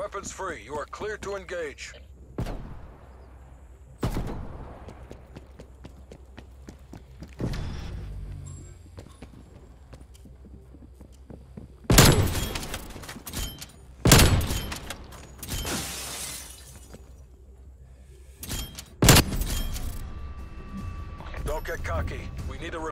Weapons free. You are clear to engage. Don't get cocky. We need a